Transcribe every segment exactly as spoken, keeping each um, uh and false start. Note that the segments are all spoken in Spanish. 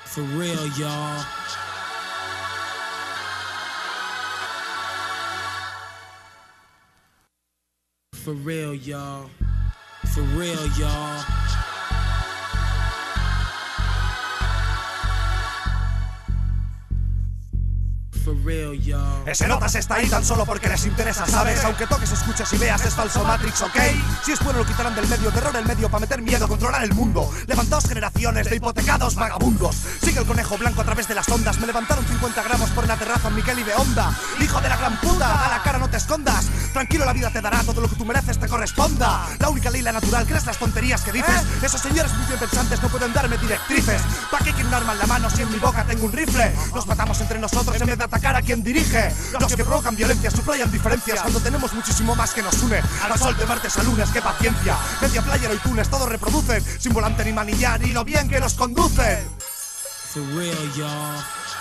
For real, y'all. For real, y'all. For real, y'all. For real, y'all. Ese notas está ahí tan solo porque les interesa, ¿sabes? Aunque toques, escuches y veas, es falso Matrix, ¿ok? Si es bueno lo quitarán del medio, terror el medio para meter miedo, controlar el mundo. Levantaos generaciones de hipotecados vagabundos. Sigue el conejo blanco a través de las ondas. Me levantaron cincuenta gramos por la terraza en Miquel y de Onda. Hijo de la gran puta, a la cara no te escondas. Tranquilo, la vida te dará todo lo que tú mereces, te corresponda. La única ley, la natural, ¿crees las tonterías que dices? Esos señores muy bien pensantes no pueden darme directrices. ¿Pa' qué quieren un arma en la mano si en mi boca tengo un rifle? Nos matamos entre nosotros en vez de atacar a quien dirige. Los que provocan violencia subrayan diferencias cuando tenemos muchísimo más que nos une. Al sol de martes a lunes, qué paciencia. Media player y tunes, todos reproducen sin volante ni manillar y lo bien que nos conducen. For real, y'all.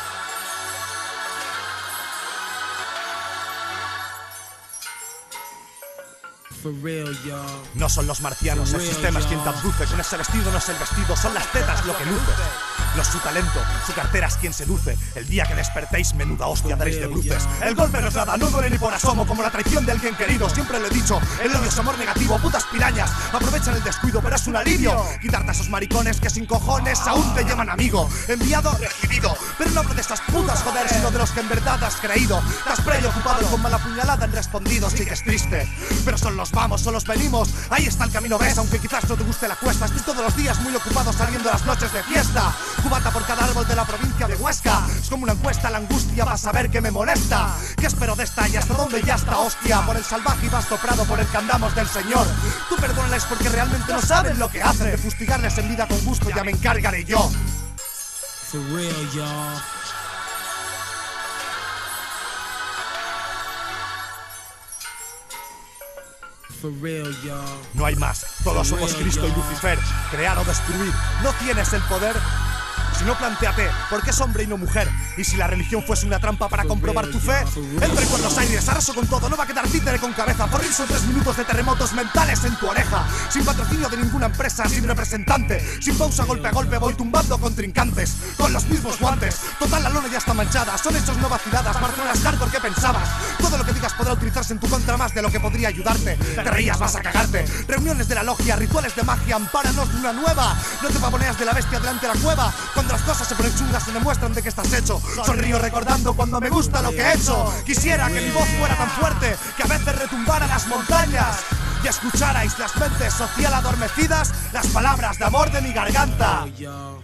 For real, y'all. No son los marcianos, el sistema es quien te abduce. Con ese vestido no es el vestido, son las tetas lo que luce. No es su talento, su cartera es quien seduce. El día que despertéis, menuda hostia daréis de bruces. El golpe no es nada, no duele ni por asomo. Como la traición de alguien querido, siempre lo he dicho. El odio es amor negativo, putas pirañas. Aprovechan el descuido, pero es un alivio quitarte a esos maricones que sin cojones aún te llaman amigo. Enviado, recibido. Pero no hablo de estas putas, joder, sino de los que en verdad has creído. Te has preocupado y con mala puñalada han respondido. Sí que es triste, pero son los vamos, son los venimos. Ahí está el camino, ves, aunque quizás no te guste la cuesta. Estoy todos los días muy ocupado saliendo las noches de fiesta. Cubata por cada árbol de la provincia de Huesca. Es como una encuesta, la angustia va a saber que me molesta. ¿Qué espero de esta y hasta dónde ya está hostia? Por el salvaje y vasto prado por el que andamos del Señor. Tú perdónales porque realmente no saben lo que hacen. De fustigarles en vida con gusto ya me encargaré yo. For real, y'all. For real, y'all. No hay más, todos somos Cristo y Lucifer. Crear o destruir, no tienes el poder. Si no, plantéate, ¿por qué es hombre y no mujer? Y si la religión fuese una trampa para comprobar tu fe, entre con los aires, arraso con todo, no va a quedar títere con cabeza. Por son tres minutos de terremotos mentales en tu oreja. Sin patrocinio de ninguna empresa, sin representante. Sin pausa, golpe a golpe, voy tumbando contrincantes. Con los mismos guantes, total la lona ya está manchada. Son hechos no vaciladas, Barcelonas hardcore, ¿qué pensabas? Todo lo que digas podrá utilizarse en tu contra más de lo que podría ayudarte. Te reías, vas a cagarte. Reuniones de la logia, rituales de magia, ampáranos de una nueva. No te pavoneas de la bestia delante de la cueva. Cuando las cosas se ponen chungas se demuestran de que estás hecho. Sonrío recordando cuando me gusta lo que he hecho. Quisiera que mi voz fuera tan fuerte que a veces retumbara las montañas y escucharais las mentes social adormecidas, las palabras de amor de mi garganta.